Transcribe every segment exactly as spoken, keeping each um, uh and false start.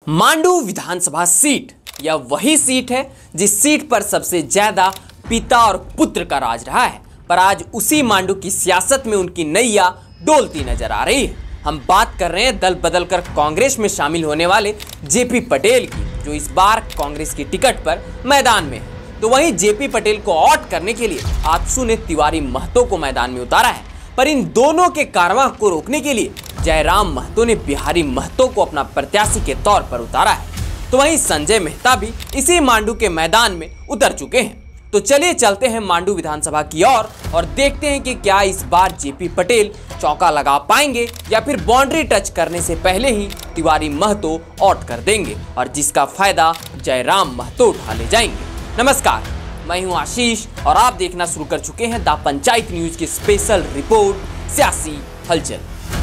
Mandu Vidhan Sabha seat यह वही seat है जिस सीट पर सबसे ज्यादा पिता और पुत्र का राज रहा है, पर आज उसी मांडू की सियासत में उनकी नैया डोलती नजर आ रही है। हम बात कर रहे हैं दल बदल कर कांग्रेस में शामिल होने वाले जेपी पटेल की, जो इस बार कांग्रेस की टिकट पर मैदान में है। तो वहीं जेपी पटेल को आउट करने के लिए आजसू ने तिवारी महतो को मैदान में उतारा है, पर इन दोनों के कारवां को रोकने के लिए जयराम महतो ने बिहारी महतो को अपना प्रत्याशी के तौर पर उतारा है। तो वहीं संजय मेहता भी इसी मांडू के मैदान में उतर चुके हैं। तो चलिए चलते हैं मांडू विधानसभा की ओर और, और देखते हैं कि क्या इस बार जेपी पटेल चौका लगा पाएंगे या फिर बाउंड्री टच करने से पहले ही तिवारी महतो आउट कर देंगे और जिसका फायदा जयराम महतो उठा ले जाएंगे। नमस्कार, मैं हूं आशीष और आप देखना शुरू कर चुके हैं द पंचायत न्यूज की स्पेशल रिपोर्ट सियासी हलचल।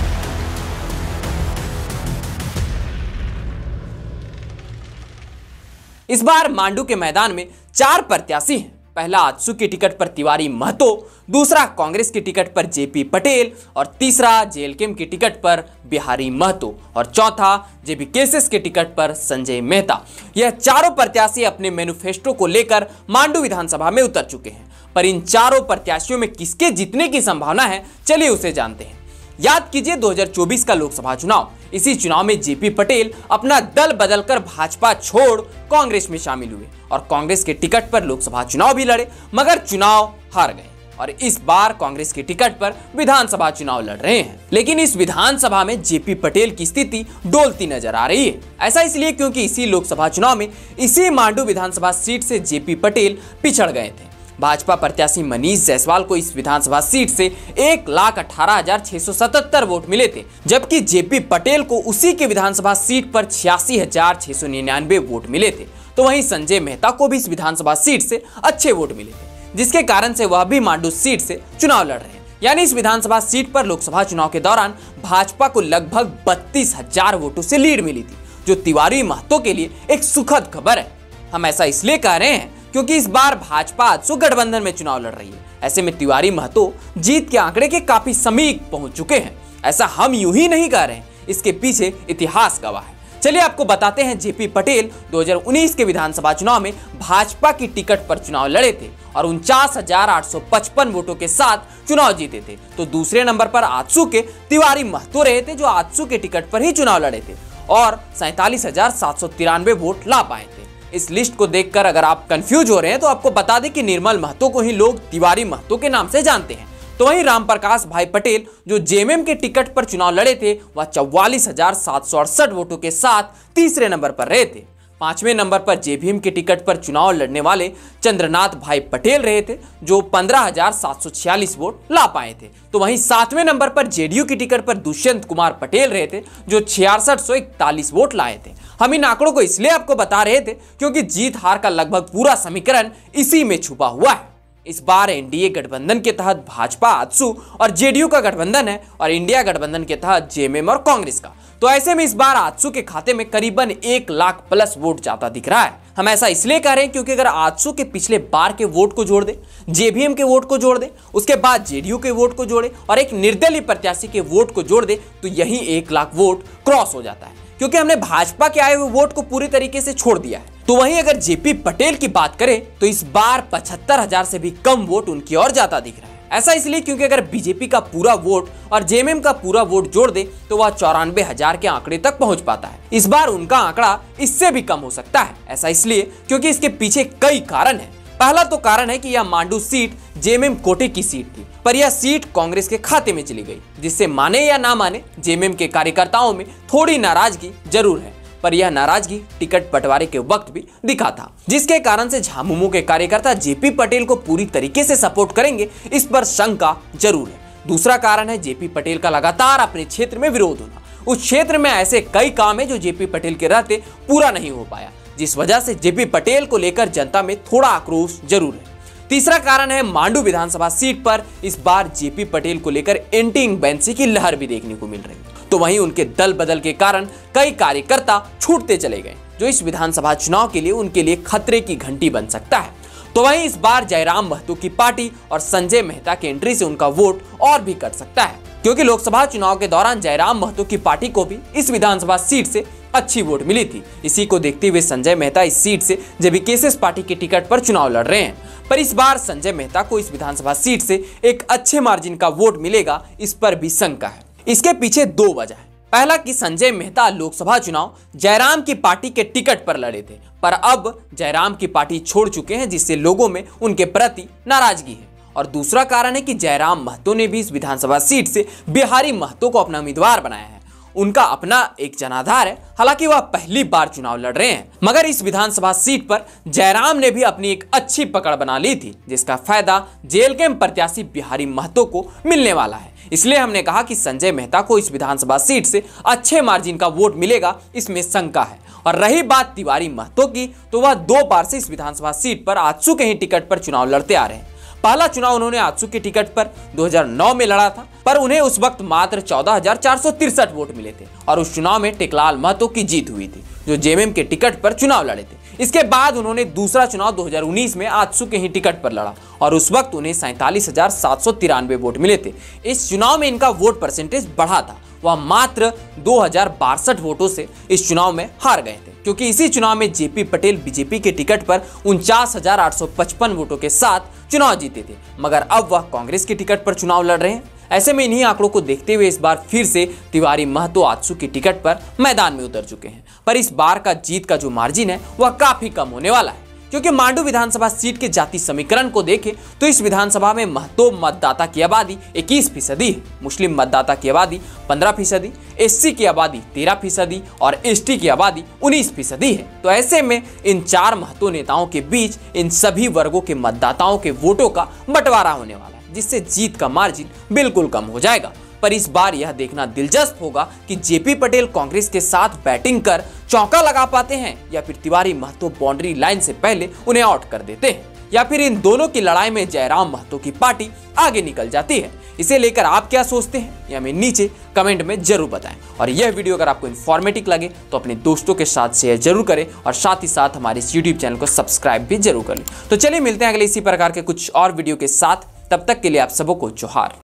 इस बार मांडू के मैदान में चार प्रत्याशी हैं। पहला आजसू की टिकट पर तिवारी महतो, दूसरा कांग्रेस की टिकट पर जेपी पटेल और तीसरा जेएलकेएम की टिकट पर बिहारी महतो और चौथा जेबी केसेस के टिकट पर संजय मेहता। यह चारों प्रत्याशी अपने मैनिफेस्टो को लेकर मांडू विधानसभा में उतर चुके हैं, पर इन चारों प्रत्याशियों में किसके जीतने की संभावना है, चलिए उसे जानते हैं। याद कीजिए दो हज़ार चौबीस का लोकसभा चुनाव। इसी चुनाव में जेपी पटेल अपना दल बदलकर भाजपा छोड़ कांग्रेस में शामिल हुए और कांग्रेस के टिकट पर लोकसभा चुनाव भी लड़े, मगर चुनाव हार गए और इस बार कांग्रेस की टिकट पर विधानसभा चुनाव लड़ रहे हैं। लेकिन इस विधानसभा में जेपी पटेल की स्थिति डोलती नजर आ रही है। ऐसा इसलिए क्योंकि इसी लोकसभा चुनाव में इसी मांडू विधानसभा सीट से जेपी पटेल पिछड़ गए थे। भाजपा प्रत्याशी मनीष जायसवाल को इस विधानसभा सीट से एक लाख अठारह हजार छह सौ सतहत्तर वोट मिले थे, जबकि जेपी पटेल को उसी के विधानसभा सीट पर छियासी हजार छह सौ निन्यानवे वोट मिले थे। तो वहीं संजय मेहता को भी इस विधानसभा सीट से अच्छे वोट मिले थे, जिसके कारण से वह भी मांडू सीट से चुनाव लड़ रहे हैं। यानी इस विधानसभा सीट पर लोकसभा चुनाव के दौरान भाजपा को लगभग बत्तीस हजार वोटों से लीड मिली थी, जो तिवारी महतो के लिए एक सुखद खबर है। हम ऐसा इसलिए कह रहे हैं क्योंकि इस बार भाजपा आजसू गठबंधन में चुनाव लड़ रही है। ऐसे में तिवारी महतो जीत के आंकड़े के काफी समीप पहुंच चुके हैं। ऐसा हम यूं ही नहीं कह रहे हैं, इसके पीछे इतिहास गवाह है। चलिए आपको बताते हैं, जेपी पटेल दो हज़ार उन्नीस के विधानसभा चुनाव में भाजपा की टिकट पर चुनाव लड़े थे और उनचास हजार आठ सौ पचपन वोटों के साथ चुनाव जीते थे। तो दूसरे नंबर पर आजसू के तिवारी महतो रहे थे, जो आजसू के टिकट पर ही चुनाव लड़े थे और सैंतालीस हजार सात सौ तिरानवे वोट ला पाए थे। इस लिस्ट को देखकर अगर आप कंफ्यूज हो रहे हैं तो आपको बता दें कि निर्मल महतो को ही लोग तिवारी महतो के नाम से जानते हैं। तो वहीं रामप्रकाश भाई पटेल, जो जेएमएम के टिकट पर चुनाव लड़े थे, वह चौवालीस हजार सात सौ अड़सठ वोटों के साथ तीसरे नंबर पर रहे थे। पांचवें नंबर पर जेबीएम के टिकट पर चुनाव लड़ने वाले चंद्रनाथ भाई पटेल रहे थे, जो पंद्रह हजार सात सौ छियालीस वोट ला पाए थे। तो वहीं सातवें नंबर पर जेडीयू की टिकट पर दुष्यंत कुमार पटेल रहे थे, जो छियासठ सौ इकतालीस वोट लाए थे। हम इन आंकड़ों को इसलिए आपको बता रहे थे क्योंकि जीत हार का लगभग पूरा समीकरण इसी में छुपा हुआ है। इस बार एनडीए गठबंधन के तहत भाजपा आजसू और जेडीयू का गठबंधन है और इंडिया गठबंधन के तहत जेएमएम और कांग्रेस का। तो ऐसे में इस बार आजसू के खाते में करीबन एक लाख प्लस वोट जाता दिख रहा है। हम ऐसा इसलिए कह रहे हैं क्योंकि अगर आजसू के पिछले बार के वोट को जोड़ दे, जेबीएम के वोट को जोड़ दे, उसके बाद जेडीयू के वोट को जोड़े और एक निर्दलीय प्रत्याशी के वोट को जोड़ दे, तो यही एक लाख वोट क्रॉस हो जाता है, क्योंकि हमने भाजपा के आए हुए वोट को पूरी तरीके से छोड़ दिया है। तो वहीं अगर जेपी पटेल की बात करें तो इस बार पचहत्तर हजार से भी कम वोट उनकी ओर जाता दिख रहा है। ऐसा इसलिए क्योंकि अगर बीजेपी का पूरा वोट और जेएमएम का पूरा वोट जोड़ दे तो वह चौरानवे हजार के आंकड़े तक पहुंच पाता है। इस बार उनका आंकड़ा इससे भी कम हो सकता है। ऐसा इसलिए क्योंकि इसके पीछे कई कारण है। पहला तो कारण है कि यह मांडू सीट जेएमएम कोटे की सीट थी, पर यह सीट कांग्रेस के खाते में चली गई, जिससे माने या ना माने जेएमएम के कार्यकर्ताओं में थोड़ी नाराजगी जरूर है, पर यह नाराजगी टिकट बंटवारे के वक्त भी दिखा था, जिसके कारण से झामुमो के कार्यकर्ता जेपी पटेल को पूरी तरीके से सपोर्ट करेंगे, इस पर शंका जरूर है। दूसरा कारण है जेपी पटेल का लगातार अपने क्षेत्र में विरोध होना। उस क्षेत्र में ऐसे कई काम है जो जेपी पटेल के रहते पूरा नहीं हो पाया, जिस वजह से जेपी पटेल को लेकर जनता में थोड़ा आक्रोश जरूर है। तीसरा कारण है मांडू विधानसभा सीट पर इस बार जेपी पटेल को लेकर एंटी इंकम्बेंसी की लहर भी देखने को मिल रही है। तो वहीं उनके दल बदल के कारण कई कार्यकर्ता छूटते चले गए, जो इस विधानसभा चुनाव के लिए उनके लिए खतरे की घंटी बन सकता है। तो वहीं इस बार जयराम महतो की पार्टी और संजय मेहता की एंट्री से उनका वोट और भी कट सकता है, क्योंकि लोकसभा चुनाव के दौरान जयराम महतो की पार्टी को भी इस विधानसभा सीट से अच्छी वोट मिली थी। इसी को देखते हुए संजय मेहता इस सीट से जेबी केसेस पार्टी के टिकट पर चुनाव लड़ रहे हैं। पर इस बार संजय मेहता को इस विधानसभा सीट से एक अच्छे मार्जिन का वोट मिलेगा, इस पर भी शंका है। इसके पीछे दो वजह है। पहला कि संजय मेहता लोकसभा चुनाव जयराम की पार्टी के टिकट पर लड़े थे, पर अब जयराम की पार्टी छोड़ चुके हैं, जिससे लोगों में उनके प्रति नाराजगी है। और दूसरा कारण है कि जयराम महतो ने भी इस विधानसभा सीट से बिहारी महतो को अपना उम्मीदवार बनाया है। उनका अपना एक जनाधार है, हालांकि वह पहली बार चुनाव लड़ रहे हैं, मगर इस विधानसभा सीट पर जयराम ने भी अपनी एक अच्छी पकड़ बना ली थी, जिसका फायदा जेएलकेएम प्रत्याशी बिहारी महतो को मिलने वाला है। इसलिए हमने कहा कि संजय मेहता को इस विधानसभा सीट से अच्छे मार्जिन का वोट मिलेगा, इसमें शंका है। और रही बात तिवारी महतो की, तो वह दो बार से इस विधानसभा सीट पर आजसू के ही टिकट पर चुनाव लड़ते आ रहे हैं। पहला चुनाव उन्होंने आजसू के टिकट पर दो हज़ार नौ में लड़ा था, पर उन्हें उस वक्त मात्र चौदह हजार चार सौ तिरसठ वोट मिले थे और उस चुनाव में टेकलाल महतो की जीत हुई थी, जो जेएमएम के टिकट पर चुनाव लड़े थे। इसके बाद उन्होंने दूसरा चुनाव दो हज़ार उन्नीस में आजसू के ही टिकट पर लड़ा और उस वक्त उन्हें सैंतालीस हजार सात सौ तिरानवे वोट मिले थे। इस चुनाव में इनका वोट परसेंटेज बढ़ा था, वह मात्र दो हजार बासठ वोटों से इस चुनाव में हार गए थे, क्योंकि इसी चुनाव में जेपी पटेल बीजेपी के टिकट पर उनचास हजार आठ सौ पचपन वोटों के साथ चुनाव जीते थे, मगर अब वह कांग्रेस के टिकट पर चुनाव लड़ रहे हैं। ऐसे में इन्हीं आंकड़ों को देखते हुए इस बार फिर से तिवारी महतो आजसू के टिकट पर मैदान में उतर चुके हैं। पर इस बार का जीत का जो मार्जिन है वह काफी कम होने वाला है, क्योंकि मांडू विधानसभा सीट के जाति समीकरण को देखें तो इस विधानसभा में महतो मतदाता की आबादी इक्कीस फीसदी है, मुस्लिम मतदाता की आबादी पंद्रह फीसदी, एससी की आबादी तेरह फीसदी और एसटी की आबादी उन्नीस फीसदी है। तो ऐसे में इन चार महतो नेताओं के बीच इन सभी वर्गों के मतदाताओं के वोटों का बंटवारा होने वाला है, जिससे जीत का मार्जिन बिल्कुल कम हो जाएगा। पर इस बार यह देखना दिलचस्प होगा कि जेपी पटेल कांग्रेस के साथ बैटिंग कर चौका लगा पाते हैं या फिर तिवारी महतो बाउंड्री लाइन से पहले उन्हें आउट कर देते हैं, या फिर इन दोनों की लड़ाई में जयराम महतो की पार्टी आगे निकल जाती है। इसे लेकर आप क्या सोचते हैं, ये हमें नीचे कमेंट में जरूर बताएं। और यह वीडियो अगर आपको इन्फॉर्मेटिव लगे तो अपने दोस्तों के साथ शेयर जरूर करें और साथ ही साथ हमारे इस यूट्यूब चैनल को सब्सक्राइब भी जरूर कर लें। तो चलिए मिलते हैं अगले इसी प्रकार के कुछ और वीडियो के साथ, तब तक के लिए आप सबों को जोहार।